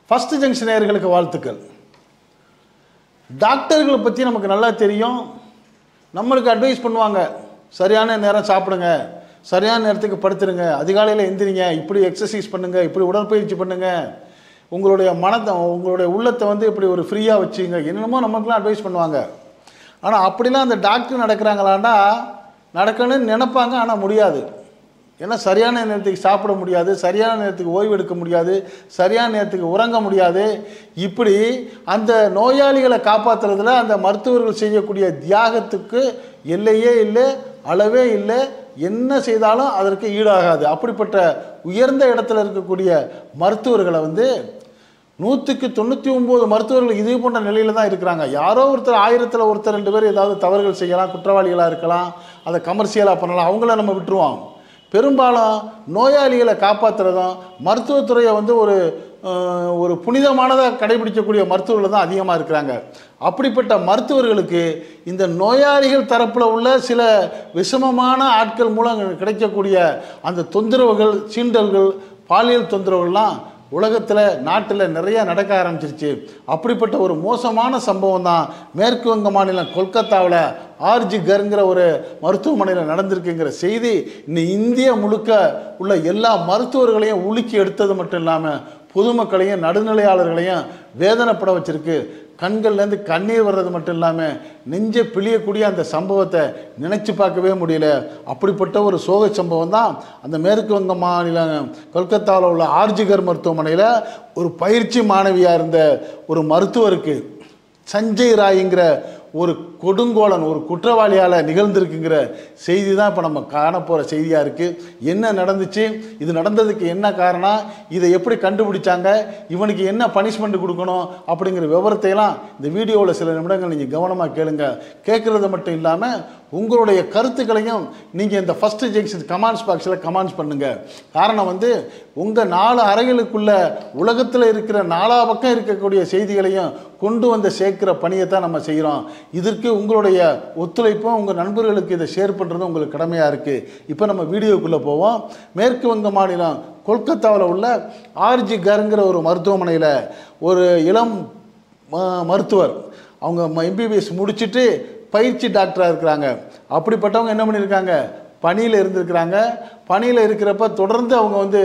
First junction நேயர்களுக்கு வாழ்த்துக்கள். டாக்டர்களை பற்றி நமக்கு நல்லா தெரியும். நம்மளுக்கு அட்வைஸ் பண்ணுவாங்க, சரியான நேரம் சாப்பிடுங்க, சரியான நேரத்துக்கு படுத்துருங்க, அதிகாலையில் எந்திரிங்க, இப்படி எக்ஸசைஸ் பண்ணுங்கள், இப்படி உடற்பயிற்சி பண்ணுங்கள், உங்களுடைய மனத்தை உங்களுடைய உள்ளத்தை வந்து இப்படி ஒரு ஃப்ரீயாக வச்சுங்க, என்னென்னமோ நமக்குலாம் அட்வைஸ் பண்ணுவாங்க. ஆனால் அப்படிலாம் அந்த டாக்டர் நடக்கிறாங்களாண்டா நடக்கணும்னு நினைப்பாங்க, ஆனால் முடியாது. ஏன்னா சரியான நேரத்துக்கு சாப்பிட முடியாது, சரியான நேரத்துக்கு ஓய்வு எடுக்க முடியாது, சரியான நேரத்துக்கு உறங்க முடியாது. இப்படி அந்த நோயாளிகளை காப்பாற்றுறதுல அந்த மருத்துவர்கள் செய்யக்கூடிய தியாகத்துக்கு எல்லையே இல்லை, அளவே இல்லை. என்ன செய்தாலும் அதற்கு ஈடாகாது. அப்படிப்பட்ட உயர்ந்த இடத்துல இருக்கக்கூடிய மருத்துவர்களை வந்து 199 மருத்துவர்கள் இதே போன்ற நிலையில் தான் இருக்கிறாங்க. யாரோ ஒருத்தர் 1000ல் ஒருத்தர் 2 பேர் ஏதாவது தவறுகள் செய்யலாம், குற்றவாளிகளாக இருக்கலாம், அதை கமர்ஷியலாக பண்ணலாம், அவங்கள நம்ம விட்டுருவோம். பெரும்பாலும் நோயாளிகளை காப்பாற்றுறதும் மருத்துவத்துறையை வந்து ஒரு புனிதமானதாக கடைபிடிக்கக்கூடிய மருத்துவர்கள் தான் அதிகமாக இருக்கிறாங்க. அப்படிப்பட்ட மருத்துவர்களுக்கு இந்த நோயாளிகள் தரப்பில் உள்ள சில விஷமமான ஆட்கள் மூலம் கிடைக்கக்கூடிய அந்த தொந்தரவுகள், சீண்டல்கள், பாலியல் தொந்தரவுகள்லாம் உலகத்தில் நாட்டில் நிறைய நடக்க ஆரம்பிச்சிருச்சு. அப்படிப்பட்ட ஒரு மோசமான சம்பவம் தான் மேற்கு வங்க மாநிலம் கொல்கத்தாவில் ஆர்ஜி கர்ங்கிற ஒரு மருத்துவமனையில் நடந்திருக்குங்கிற செய்தி இன்னும் இந்தியா முழுக்க உள்ள எல்லா மருத்துவர்களையும் உலுக்கி எடுத்தது மட்டும் இல்லாமல் பொதுமக்களையும் நடுநிலையாளர்களையும் வேதனைப்பட வச்சிருக்கு. கண்கள்லேருந்து கண்ணீர் வர்றது மட்டும் இல்லாமல் நெஞ்சை பிழியக்கூடிய அந்த சம்பவத்தை நினச்சி பார்க்கவே முடியல. அப்படிப்பட்ட ஒரு சோக சம்பவம் தான் அந்த மேற்கு வங்க மாநிலம் கொல்கத்தாவில் உள்ள ஆர்ஜிகர் மருத்துவமனையில் ஒரு பயிற்சி மாணவியாக இருந்த ஒரு மருத்துவருக்கு சஞ்சய் ராய்ங்கிற ஒரு கொடுங்கோலன், ஒரு குற்றவாளியால் நிகழ்ந்திருக்குங்கிற செய்தி தான் இப்போ நம்ம காணப்போகிற செய்தியாக இருக்குது. என்ன நடந்துச்சு, இது நடந்ததுக்கு என்ன காரணம், இதை எப்படி கண்டுபிடிச்சாங்க, இவனுக்கு என்ன பனிஷ்மெண்ட் கொடுக்கணும் அப்படிங்கிற விவரத்தையெல்லாம் இந்த வீடியோவில் சில நிமிடங்கள் நீங்கள் கவனமாக கேளுங்க. கேட்குறது மட்டும் இல்லாமல் உங்களுடைய கருத்துக்களையும் நீங்கள் இந்த ஃபஸ்ட்டு ஜங்ஷன் கமெண்ட்ஸ் பாக்ஸில் கமெண்ட்ஸ் பண்ணுங்கள். காரணம் வந்து உங்கள் 4 அறைகளுக்குள்ள உலகத்தில் இருக்கிற 4 பக்கம் இருக்கக்கூடிய செய்திகளையும் கொண்டு வந்து சேர்க்கிற பணியை தான் நம்ம செய்கிறோம். இதற்கு உங்களுடைய ஒத்துழைப்பும் உங்கள் நண்பர்களுக்கு இதை ஷேர் பண்ணுறதும் உங்களுக்கு கடமையாக இருக்குது. இப்போ நம்ம வீடியோக்குள்ளே போவோம். மேற்கு வங்க மாநிலம் கொல்கத்தாவில் உள்ள ஆர்ஜி கர்ங்கிற ஒரு மருத்துவமனையில் ஒரு இளம் மருத்துவர், அவங்க MBBS முடிச்சுட்டு பயிற்சி டாக்டராக இருக்கிறாங்க. அப்படிப்பட்டவங்க என்ன பண்ணியிருக்காங்க, பணியில் இருந்திருக்கிறாங்க. பணியில் இருக்கிறப்ப தொடர்ந்து அவங்க வந்து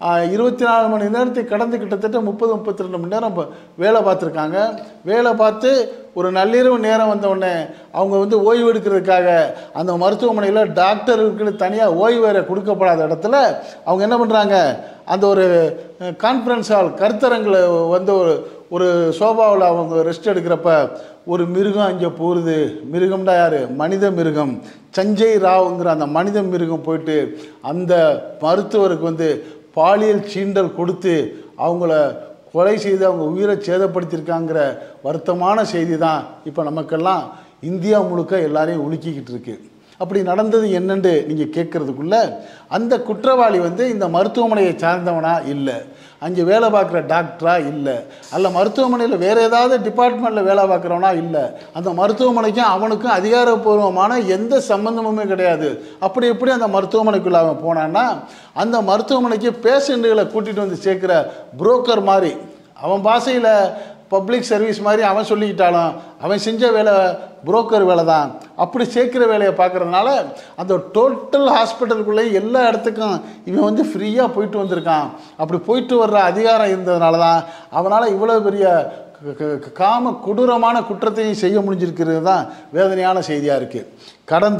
24 மணி நேரத்துக்கு கடந்து கிட்டத்தட்ட 30-32 மணி நேரம் வேலை பார்த்துருக்காங்க. வேலை பார்த்து ஒரு நள்ளிரவு நேரம் வந்தவுடனே அவங்க வந்து ஓய்வு எடுக்கிறதுக்காக அந்த மருத்துவமனையில் டாக்டர்களுக்கு தனியாக ஓய்வு வேற கொடுக்கப்படாத இடத்துல அவங்க என்ன பண்ணுறாங்க, அந்த ஒரு கான்ஃபரன்ஸ் ஹால் கருத்தரங்கில் வந்து ஒரு சோபாவில் அவங்க ரெஸ்ட் எடுக்கிறப்ப ஒரு மிருகம் அங்கே போகுது. மிருகம்டா யார், மனித மிருகம். சஞ்சய் ராவ்ங்கிற அந்த மனித மிருகம் போயிட்டு அந்த மருத்துவருக்கு வந்து பாலியல் சீண்டல் கொடுத்து அவங்கள கொலை செய்து அவங்க உயிரை சேதப்படுத்தியிருக்காங்கிற வருத்தமான செய்தி தான் இப்போ நமக்கெல்லாம் இந்தியா முழுக்க எல்லாரையும் உலுக்கிக்கிட்டு இருக்கு. அப்படி நடந்தது என்னன்னு நீங்கள் கேட்குறதுக்குள்ள அந்த குற்றவாளி வந்து இந்த மருத்துவமனையை சார்ந்தவனா இல்லை, அங்கே வேலை பார்க்குற டாக்டரா இல்லை, அல்ல மருத்துவமனையில் வேறு ஏதாவது டிபார்ட்மெண்ட்டில் வேலை பார்க்குறவனா இல்லை, அந்த மருத்துவமனைக்கும் அவனுக்கும் அதிகாரப்பூர்வமான எந்த சம்பந்தமுமே கிடையாது. அப்படி எப்படி அந்த மருத்துவமனைக்குள்ளே அவன் போனான்னா அந்த மருத்துவமனைக்கு பேஷண்ட்டுகளை கூட்டிகிட்டு வந்து சேர்க்குற புரோக்கர் மாதிரி, அவன் பாஷையில் பப்ளிக் சர்வீஸ் மாதிரி அவன் சொல்லிக்கிட்டாலும் அவன் செஞ்ச வேலை புரோக்கர் வேலை தான். அப்படி சேர்க்குற வேலையை பார்க்குறதுனால அந்த டோட்டல் ஹாஸ்பிட்டலுக்குள்ளேயும் எல்லா இடத்துக்கும் இவன் வந்து ஃப்ரீயாக போயிட்டு வந்திருக்கான். அப்படி போயிட்டு வர்ற அதிகாரம் இருந்ததுனால தான் அவனால் இவ்வளோ பெரிய காம கொடூரமான குற்றத்தையும் செய்ய முடிஞ்சிருக்கிறது தான் வேதனையான செய்தியாக இருக்குது. கடந்த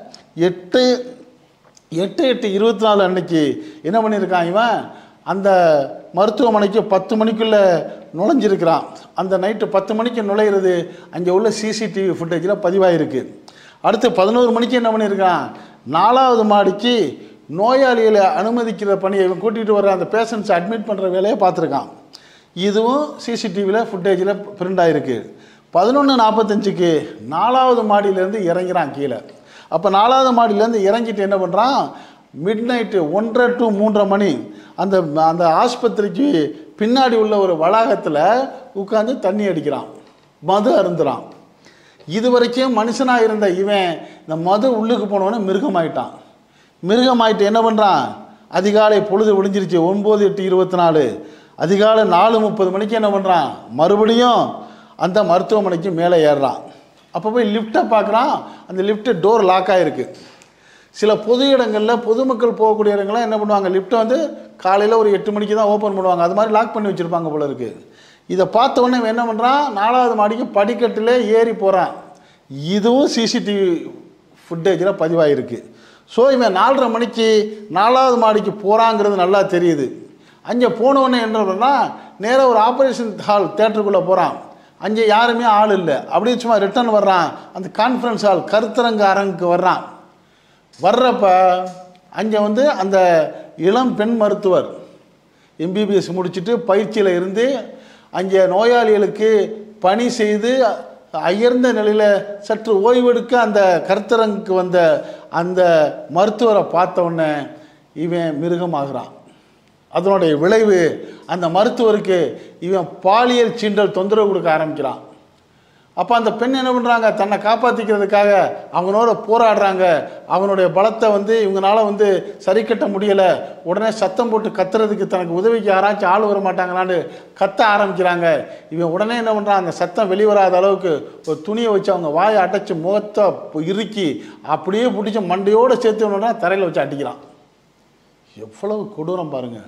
8/8/24 அன்னைக்கு என்ன பண்ணியிருக்கான் இவன், அந்த மருத்துவமனைக்கு 10 மணிக்குள்ளே நுழைஞ்சிருக்கிறான். அந்த நைட்டு 10 மணிக்கு நுழையிறது அங்கே உள்ள CCTV ஃபுட்டேஜில் பதிவாயிருக்கு. அடுத்து 11 மணிக்கு என்ன பண்ணியிருக்கான், 4வது மாடிக்கு நோயாளிகளை அனுமதிக்கிற பணியை இவன் கூட்டிகிட்டு வர்ற அந்த பேஷண்ட்ஸை அட்மிட் பண்ணுற வேலையை பார்த்துருக்கான். இதுவும் CCTVயில் ஃபுட்டேஜில் பிரிண்ட் ஆகிருக்கு. 11:45க்கு 4வது மாடியிலேருந்து இறங்கிறான் கீழே. அப்போ 4வது மாடியிலேருந்து இறங்கிட்டு என்ன பண்ணுறான், மிட் நைட்டு 1:30 to 3:30 மணி அந்த ஆஸ்பத்திரிக்கு பின்னாடி உள்ள ஒரு வளாகத்தில் உட்காந்து தண்ணி அடிக்கிறான், மது அருந்துறான். இது வரைக்கும் மனுஷனாக இருந்த இவன் இந்த மது உள்ளுக்கு போனவொன்னே மிருகமாயிட்டான். மிருகமாயிட்டு என்ன பண்ணுறான், அதிகாலை பொழுது விடிஞ்சிருச்சு 9/8/24 அதிகாலை 4:30 மணிக்கு என்ன பண்ணுறான், மறுபடியும் அந்த மருத்துவமனைக்கு மேலே ஏறுறான். அப்போ போய் லிஃப்ட்டை பார்க்குறான், அந்த லிஃப்ட்டு டோர் லாக் ஆகிருக்கு. சில பொது இடங்களில் பொதுமக்கள் போகக்கூடிய இடங்கள்லாம் என்ன பண்ணுவாங்க, லிஃப்ட்டை வந்து காலையில் ஒரு 8 மணிக்கு தான் ஓப்பன் பண்ணுவாங்க, அது மாதிரி லாக் பண்ணி வச்சுருப்பாங்க போல இருக்குது. இதை பார்த்த உடனே இவன் என்ன பண்ணுறான், 4வது மாடிக்கு படிக்கட்டில் ஏறி போகிறான். இதுவும் சிசிடிவி ஃபுட்டேஜில் பதிவாயிருக்கு. ஸோ இவன் 4:30 மணிக்கு 4வது மாடிக்கு போகிறாங்கிறது நல்லா தெரியுது. அங்கே போனவுடனே என்ன பண்ணால் நேராக ஒரு ஆப்ரேஷன் ஹால் தேட்டருக்குள்ளே போகிறான். அங்கே யாருமே ஆள் இல்லை. அப்படியே சும்மா ரிட்டர்ன் வர்றான், அந்த கான்ஃபரன்ஸ் ஹால் கருத்தரங்க அரங்குக்கு வர்றான். வர்றப்ப அங்கே வந்து அந்த இளம் பெண் மருத்துவர் எம்பிபிஎஸ் முடிச்சுட்டு பயிற்சியில் இருந்து அங்கே நோயாளிகளுக்கு பணி செய்து அயர்ந்த நிலையில் சற்று ஓய்வெடுக்க அந்த கருத்தரங்குக்கு வந்த அந்த மருத்துவரை பார்த்த உடனே இவன் மிருகமாகிறான். அதனுடைய விளைவு அந்த மருத்துவருக்கு இவன் பாலியல் சீண்டல் தொந்தரவு கொடுக்க ஆரம்பிக்கிறான். அப்போ அந்த பெண் என்ன பண்ணுறாங்க, தன்னை காப்பாற்றிக்கிறதுக்காக அவனோட போராடுறாங்க. அவனுடைய பலத்தை வந்து இவங்களால வந்து சரி கட்ட முடியலை. உடனே சத்தம் போட்டு கத்துறதுக்கு தனக்கு உதவிக்கு யாராச்சும் ஆள் வர மாட்டாங்களான்னு கத்த ஆரம்பிக்கிறாங்க. இவன் உடனே என்ன பண்ணுறான், அந்த சத்தம் வெளிவராத அளவுக்கு ஒரு துணியை வச்சு அவங்க வாயை அடைச்சி முகத்தை இறுக்கி அப்படியே பிடிச்சி மண்டையோடு சேர்த்து தரையில் வச்சு அடிக்கிறான். எவ்வளவு கொடூரம் பாருங்கள்.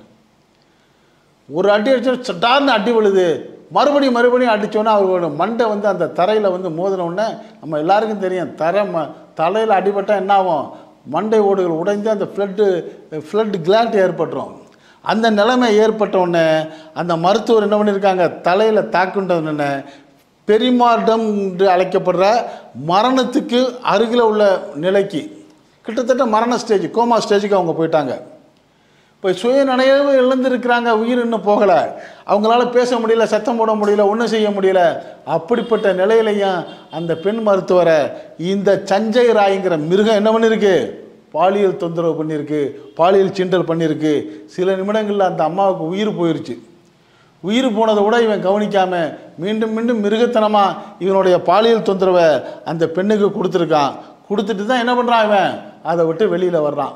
ஒரு அடி அடிச்சு சட்டார்னு அடி விழுது, மறுபடியும் அடித்தோன்னே அவரோட மண்டை வந்து அந்த தரையில் வந்து மோதினோடனே நம்ம எல்லாருக்கும் தெரியும், தலையில் அடிபட்டால் என்ன ஆகும், மண்டை ஓடுகள் உடைந்து அந்த ஃப்ளட் கிளாட் ஏற்பட்டுரும். அந்த நிலைமை ஏற்பட்டவுடனே அந்த மருத்துவர் என்ன பண்ணியிருக்காங்க, தலையில் தாக்குண்டவுடனே பெரிமார்டம் என்று அழைக்கப்படுற மரணத்துக்கு அருகில் உள்ள நிலைக்கு, கிட்டத்தட்ட மரண ஸ்டேஜ், கோமா ஸ்டேஜுக்கு அவங்க போயிட்டாங்க. இப்போ சுயநினைவு இழந்திருக்கிறாங்க, உயிர் இன்னும் போகலை. அவங்களால பேச முடியல, சத்தம் போட முடியல, ஒன்றும் செய்ய முடியல. அப்படிப்பட்ட நிலையிலையும் அந்த பெண் மருத்துவரை இந்த சஞ்சய் ராய்ங்கிற மிருகம் என்ன பண்ணியிருக்கு, பாலியல் தொந்தரவு பண்ணியிருக்கு, பாலியல் சீண்டல் பண்ணியிருக்கு. சில நிமிடங்களில் அந்த அம்மாவுக்கு உயிர் போயிடுச்சு. உயிர் போனதை விட இவன் கவனிக்காமல் மீண்டும் மீண்டும் மிருகத்தனமாக இவனுடைய பாலியல் தொந்தரவை அந்த பெண்ணுக்கு கொடுத்துருக்கான். கொடுத்துட்டு தான் என்ன பண்ணுறான், இவன் அதை விட்டு வெளியில் வர்றான்.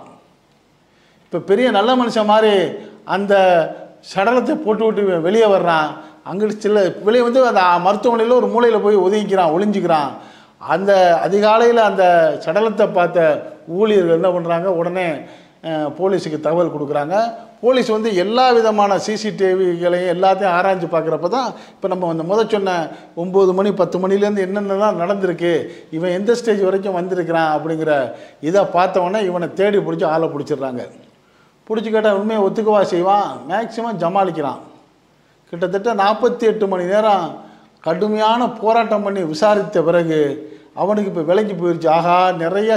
இப்போ பெரிய நல்ல மனுஷன் மாதிரி அந்த சடலத்தை போட்டு விட்டு வெளியே வர்றான். அங்கே சில வெளியே வந்து அந்த மருத்துவமனையில் ஒரு மூலையில் போய் ஒளிஞ்சிக்கிறான். அந்த அதிகாலையில் அந்த சடலத்தை பார்த்த ஊழியர்கள் என்ன பண்ணுறாங்க, உடனே போலீஸுக்கு தகவல் கொடுக்குறாங்க. போலீஸ் வந்து எல்லா விதமான சிசிடிவிகளையும் எல்லாத்தையும் ஆராய்ஞ்சு பார்க்குறப்ப தான் இப்போ நம்ம அந்த சொன்ன 9 மணி 10 மணிலேருந்து என்னென்னலாம் நடந்திருக்கு, இவன் எந்த ஸ்டேஜ் வரைக்கும் வந்திருக்கிறான் அப்படிங்கிற இதை பார்த்தவொடனே இவனை தேடி பிடிச்சி ஆளை பிடிச்சிடுறாங்க. பிடிச்சி கேட்டால் உண்மையை ஒத்துக்கவா செய்வான், மேக்சிமம் ஜமாளிக்கிறான். கிட்டத்தட்ட 48 மணி நேரம் கடுமையான போராட்டம் பண்ணி விசாரித்த பிறகு அவனுக்கு இப்போ விலைக்கு போயிடுச்சு. ஆகா, நிறையா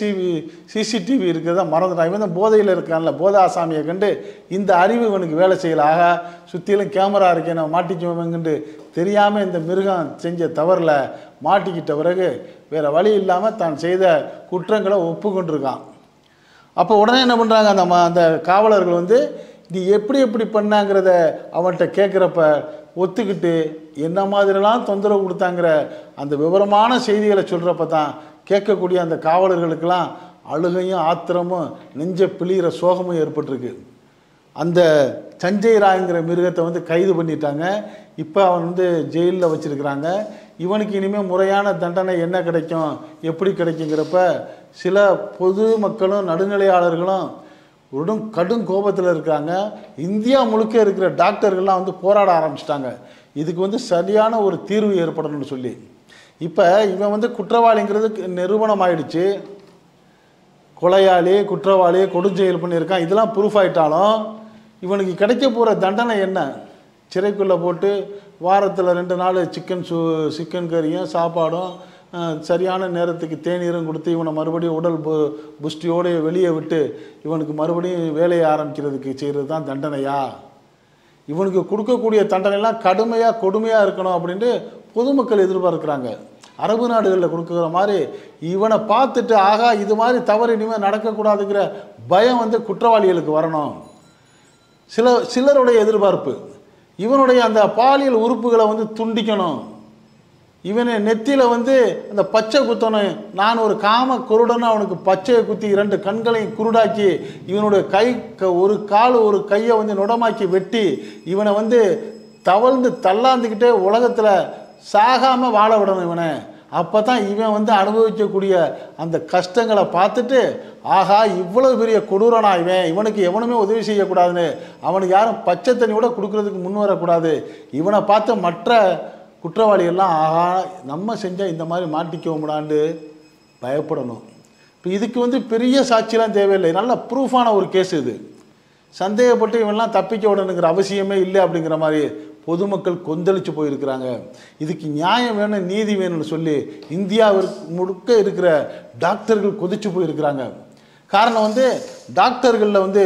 சிசிடிவி இருக்கிறதா மறந்துட்டான். இவன் தான் போதையில் இருக்கான்ல, போதை ஆசாமியை கண்டு இந்த அறிவு இவனுக்கு வேலை செய்யலை. ஆகா, சுற்றிலும் கேமரா இருக்கேன், நான் மாட்டிக்குவேங்கண்டு தெரியாமல் இந்த மிருகம் செஞ்ச தவறில் மாட்டிக்கிட்ட பிறகு வேறு வழி இல்லாமல் தான் செய்த குற்றங்களை ஒப்புக்கொண்டிருக்கான். அப்போ உடனே என்ன பண்ணுறாங்க, அந்த காவலர்கள் வந்து நீ எப்படி பண்ணாங்கிறத அவன்கிட்ட கேட்குறப்ப ஒத்துக்கிட்டு என்ன மாதிரிலாம் தொந்தரவு கொடுத்தாங்கிற அந்த விவரமான செய்திகளை சொல்கிறப்ப தான் கேட்கக்கூடிய அந்த காவலர்களுக்கெல்லாம் அழுகையும் ஆத்திரமும் நெஞ்ச பிழிகிற சோகமும் ஏற்பட்டிருக்கு. அந்த சஞ்சய் ராய்ங்கிற மிருகத்தை வந்து கைது பண்ணிட்டாங்க. இப்போ அவன் வந்து ஜெயிலில் வச்சுருக்கிறாங்க. இவனுக்கு இனிமேல் முறையான தண்டனை என்ன கிடைக்கும், எப்படி கிடைக்குங்கிறப்ப சில பொது மக்களும் நடுநிலையாளர்களும் கடும் கோபத்தில் இருக்காங்க. இந்தியா முழுக்க இருக்கிற டாக்டர்கள்லாம் வந்து போராட ஆரம்பிச்சிட்டாங்க. இதுக்கு வந்து சரியான ஒரு தீர்வு ஏற்படணும்னு சொல்லி. இப்போ இவன் வந்து குற்றவாளிங்கிறது நிரூபணம் ஆயிடுச்சு. கொலையாளி, குற்றவாளி, கொடுஞ்செயல் பண்ணியிருக்கான், இதெல்லாம் ப்ரூஃப் ஆகிட்டாலும் இவனுக்கு கிடைக்க போகிற தண்டனை என்ன? சிறைக்குள்ளே போட்டு வாரத்தில் 2 நாள் சிக்கன் கறியும் சாப்பாடும் சரியான நேரத்துக்கு தேநீரும் கொடுத்து இவனை மறுபடியும் உடல் புஷ்டியோடு வெளியே விட்டு இவனுக்கு மறுபடியும் வேலையை ஆரம்பிக்கிறதுக்கு செய்கிறது தான் தண்டனையா? இவனுக்கு கொடுக்கக்கூடிய தண்டனைலாம் கடுமையாக கொடுமையாக இருக்கணும் அப்படின்ட்டு பொதுமக்கள் எதிர்பார்க்குறாங்க. அரபு நாடுகளில் கொடுக்குற மாதிரி இவனை பார்த்துட்டு ஆகா இது மாதிரி தவறு இனிமேல் நடக்கக்கூடாதுங்கிற பயம் வந்து குற்றவாளிகளுக்கு வரணும். சிலருடைய எதிர்பார்ப்பு இவனுடைய அந்த பாலியல் உறுப்புகளை வந்து துண்டிக்கணும். இவனை நெத்தியில் வந்து அந்த பச்சை குத்தணும், நான் ஒரு காம குருடன்னு அவனுக்கு பச்சையை குத்தி 2 கண்களையும் குருடாக்கி இவனுடைய ஒரு கால் ஒரு கையை வந்து நுடமாக்கி வெட்டி இவனை வந்து தவழ்ந்து தள்ளாந்துக்கிட்டே உலகத்தில் சாகாமல் வாழ விடணும் இவனை. அப்போ தான் இவன் வந்து அனுபவிக்கக்கூடிய அந்த கஷ்டங்களை பார்த்துட்டு ஆகா இவ்வளவு பெரிய கொடூரனா இவனுக்கு எவனுமே உதவி செய்யக்கூடாதுன்னு, அவனுக்கு யாரும் பச்சை தண்ணி கூட கொடுக்கறதுக்கு முன் வரக்கூடாது, இவனை பார்த்து மற்ற குற்றவாளிகள்லாம் ஆகா நம்ம செஞ்சால் இந்த மாதிரி மாட்டிக்கோமுடான்னு பயப்படணும். இப்போ இதுக்கு வந்து பெரிய சாட்சியெலாம் தேவையில்லை, நல்ல ப்ரூஃபான ஒரு கேஸ் இது. சந்தேகப்பட்டு இவன்லாம் தப்பிக்க விடணுங்கிற அவசியமே இல்லை அப்படிங்கிற மாதிரி பொதுமக்கள் கொந்தளிச்சு போயிருக்கிறாங்க. இதுக்கு நியாயம் வேணும், நீதி வேணும்னு சொல்லி இந்தியாவிற்கு முழுக்க இருக்கிற டாக்டர்கள் கொதிச்சு போயிருக்கிறாங்க. காரணம் வந்து டாக்டர்களில் வந்து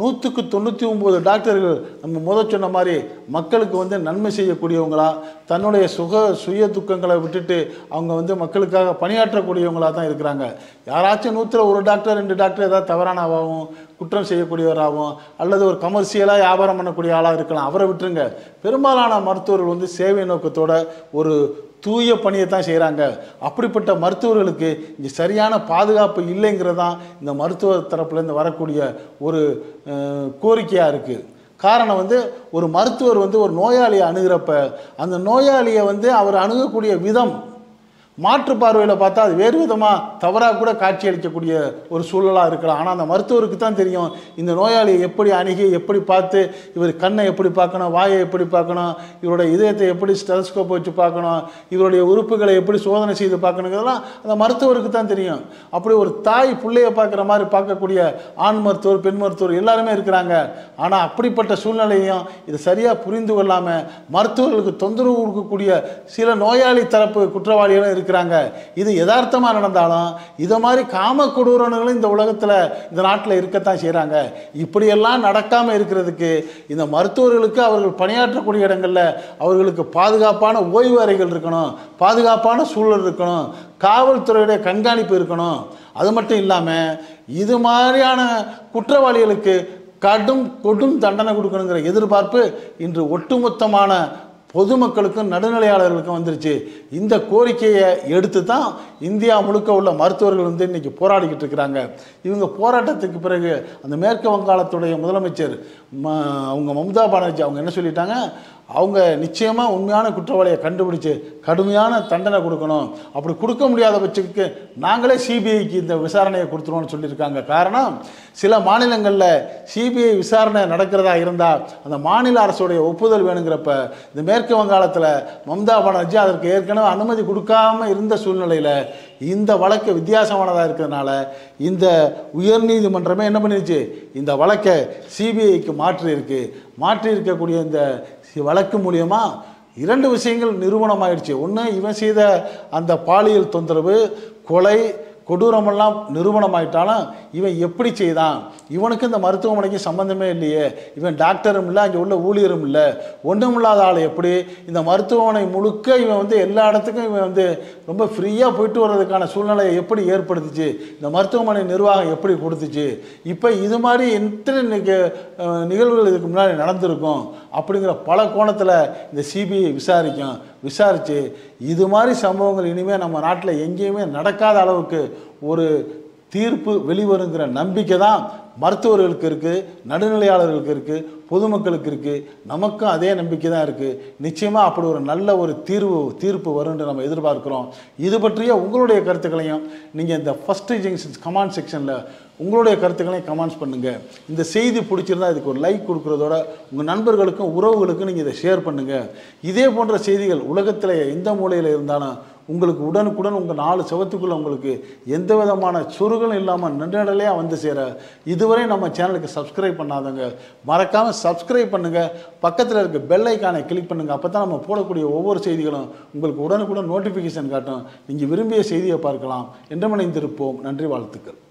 199 டாக்டர்கள் நம்ம சொன்ன மாதிரி மக்களுக்கு வந்து நன்மை செய்யக்கூடியவங்களா, தன்னுடைய சுய துக்கங்களை விட்டுட்டு அவங்க வந்து மக்களுக்காக பணியாற்றக்கூடியவங்களா தான் இருக்கிறாங்க. யாராச்சும் 100ல் 1 டாக்டர் 2 டாக்டர் ஏதாவது தவறானவாகவும் குற்றம் செய்யக்கூடியவராகவும் அல்லது ஒரு கமர்ஷியலாக வியாபாரம் பண்ணக்கூடிய ஆளாக இருக்கலாம், அவரை விட்டுருங்க. பெரும்பாலான மருத்துவர்கள் வந்து சேவை நோக்கத்தோட ஒரு தூய பணியை தான் செய்கிறாங்க. அப்படிப்பட்ட மருத்துவர்களுக்கு இங்கே சரியான பாதுகாப்பு இல்லைங்கிறது தான் இந்த மருத்துவ தரப்புலேருந்து வரக்கூடிய ஒரு கோரிக்கையாக இருக்குது. காரணம் வந்து ஒரு மருத்துவர் வந்து ஒரு நோயாளியை அணுகிறப்ப அந்த நோயாளியை வந்து அவர் அணுகக்கூடிய விதம் மாற்று பார்வையில் பார்த்தா அது வேறு விதமாக தவறாக கூட காட்சி அளிக்கக்கூடிய ஒரு சூழலாக இருக்கலாம். ஆனால் அந்த மருத்துவருக்கு தான் தெரியும் இந்த நோயாளியை எப்படி அணுகி எப்படி பார்த்து இவர் கண்ணை எப்படி பார்க்கணும், வாயை எப்படி பார்க்கணும், இவருடைய இதயத்தை எப்படி ஸ்டெலஸ்கோப் வச்சு பார்க்கணும், இவருடைய உறுப்புகளை எப்படி சோதனை செய்து பார்க்கணுங்கிறதெல்லாம் அந்த மருத்துவருக்கு தான் தெரியும். அப்படி ஒரு தாய் பிள்ளையை பார்க்குற மாதிரி பார்க்கக்கூடிய ஆண் மருத்துவர் பெண் மருத்துவர் எல்லாருமே இருக்கிறாங்க. ஆனால் அப்படிப்பட்ட சூழ்நிலையும் இதை சரியாக புரிந்து கொள்ளாமல் மருத்துவர்களுக்கு தொந்தரவு கொடுக்கக்கூடிய சில நோயாளி தரப்பு குற்றவாளிகளும் இருக்கிறாங்க. இது யதார்த்தமா நடந்தாலும் இத மாதிரி காம கொடூரங்களும் இந்த உலகத்துல இந்த நாட்டில் இருக்கத்தான் செய்றாங்க. இப்படி எல்லாம் நடக்காம இருக்கிறதுக்கு இந்த மருத்துவர்களுக்கு அவர்கள் பணியாற்றக்கூடிய இடங்கள்ல அவர்களுக்கு பாதுகாப்பான ஓய்வு அறைகள் இருக்கணும், பாதுகாப்பான சூழல் இருக்கணும், காவல்துறையுடைய கண்காணிப்பு இருக்கணும். அது மட்டும் இல்லாம இது மாதிரியான குற்றவாளிகளுக்கு கொடும் தண்டனை கொடுக்கணுங்கிற எதிர்பார்ப்பு இன்று ஒட்டுமொத்தமான பொதுமக்களுக்கும் நடுநிலையாளர்களுக்கும் வந்துருச்சு. இந்த கோரிக்கையை எடுத்து தான் இந்தியா முழுக்க உள்ள மருத்துவர்கள் வந்து இன்னைக்கு போராடிக்கிட்டு இருக்கிறாங்க. இவங்க போராட்டத்துக்கு பிறகு அந்த மேற்கு வங்காளத்துடைய முதலமைச்சர் அவங்க மம்தா பானர்ஜி அவங்க என்ன சொல்லிட்டாங்க, அவங்க நிச்சயமாக உண்மையான குற்றவாளியை கண்டுபிடிச்சு கடுமையான தண்டனை கொடுக்கணும், அப்படி கொடுக்க முடியாத பட்சத்துக்கு நாங்களே சிபிஐக்கு இந்த விசாரணையை கொடுத்துருவோம்னு சொல்லியிருக்காங்க. காரணம் சில மாநிலங்களில் சிபிஐ விசாரணை நடக்கிறதா இருந்தால் அந்த மாநில அரசுடைய ஒப்புதல் வேணுங்கிறப்ப இந்த மேற்கு வங்காளத்தில் மம்தா பானர்ஜி அதற்கு ஏற்கனவே அனுமதி கொடுக்காம இருந்த சூழ்நிலையில் இந்த வழக்கு வித்தியாசமானதாக இருக்கிறதுனால இந்த உயர்நீதிமன்றமே என்ன பண்ணிருச்சு, இந்த வழக்கை சிபிஐக்கு மாற்றி இருக்கக்கூடிய இந்த வழக்கு மூலியமா 2 விஷயங்கள் நிரூபணமாயிடுச்சு. ஒன்று, இவன் செய்த அந்த பாலியல் தொந்தரவு கொலை கொடூரமெல்லாம் நிரூபணமாயிட்டாலும் இவன் எப்படி செய்தான், இவனுக்கு இந்த மருத்துவமனைக்கு சம்பந்தமே இல்லையே, இவன் டாக்டரும் இல்லை அங்கே உள்ள ஊழியரும் இல்லை, ஒன்றும் இல்லாத ஆள் எப்படி இந்த மருத்துவமனை முழுக்க இவன் வந்து எல்லா இடத்துக்கும் இவன் வந்து ரொம்ப ஃப்ரீயாக போயிட்டு வர்றதுக்கான சூழ்நிலையை எப்படி ஏற்படுத்துச்சு, இந்த மருத்துவமனை நிர்வாகம் எப்படி கொடுத்துச்சு, இப்போ இது மாதிரி எத்தனை நிகழ்வுகள் இதுக்கு முன்னாடி நடந்திருக்கும் அப்படிங்கிற பல கோணத்தில் இந்த சிபிஐ விசாரித்து இது மாதிரி சம்பவங்கள் இனிமேல் நம்ம நாட்டில் எங்கேயுமே நடக்காத அளவுக்கு ஒரு தீர்ப்பு வெளிவருங்கிற நம்பிக்கை தான் மருத்துவர்களுக்கு இருக்குது, நடுநிலையாளர்களுக்கு இருக்குது, பொதுமக்களுக்கு இருக்குது. நமக்கும் அதே நம்பிக்கை தான் இருக்குது. நிச்சயமாக அப்படி ஒரு நல்ல ஒரு தீர்ப்பு வரும்னு நம்ம எதிர்பார்க்குறோம். இது பற்றிய உங்களுடைய கருத்துக்களையும் நீங்கள் இந்த ஃபஸ்ட்டு ஜங்ஷன்ஸ் கமெண்ட் செக்ஷனில் உங்களுடைய கருத்துக்களையும் கமெண்ட்ஸ் பண்ணுங்கள். இந்த செய்தி பிடிச்சிருந்தா இதுக்கு ஒரு லைக் கொடுக்குறதோட உங்கள் நண்பர்களுக்கும் உறவுகளுக்கும் நீங்கள் இதை ஷேர் பண்ணுங்கள். இதே போன்ற செய்திகள் உலகத்தில் எந்த மூலையில் இருந்தாலும் உங்களுக்கு உடனுக்குடன் உங்கள் 4 செவத்துக்குள்ளே உங்களுக்கு எந்த விதமான சொருகளும் இல்லாமல் நடுநடலையாக வந்து சேர இதுவரை நம்ம சேனலுக்கு சப்ஸ்கிரைப் பண்ணாதவங்க மறக்காமல் சப்ஸ்கிரைப் பண்ணுங்கள். பக்கத்தில் இருக்க பெல் ஐக்கானை கிளிக் பண்ணுங்கள். அப்போ தான் நம்ம போடக்கூடிய ஒவ்வொரு செய்திகளும் உங்களுக்கு உடனுக்குடன் நோட்டிஃபிகேஷன் காட்டும். நீங்கள் விரும்பிய செய்தியை பார்க்கலாம். என்று இணைந்திருப்போம். நன்றி, வாழ்த்துக்கள்.